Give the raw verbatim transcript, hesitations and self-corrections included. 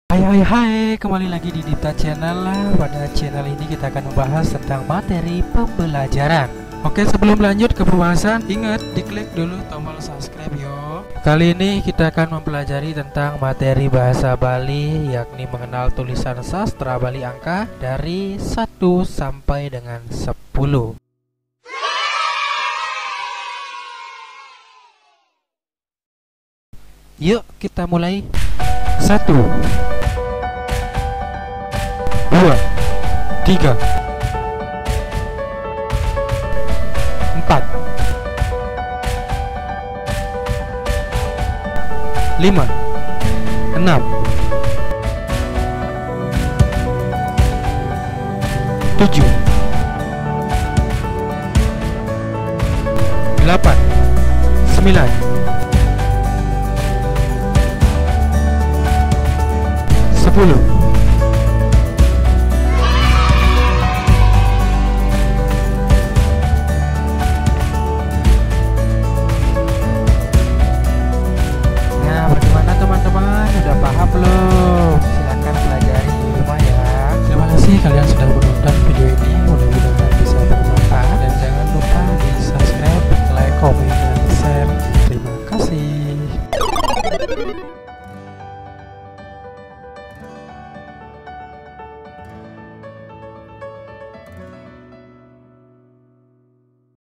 Hai hai hai, kembali lagi di Dipta Channel. Pada channel ini kita akan membahas tentang materi pembelajaran. Oke, sebelum lanjut ke pembahasan, ingat diklik dulu tombol subscribe yo. Kali ini kita akan mempelajari tentang materi bahasa Bali, yakni mengenal tulisan sastra Bali angka dari satu sampai dengan sepuluh. Yuk kita mulai. Satu, dua, tiga, empat, lima, enam, tujuh, delapan, sembilan, sepuluh.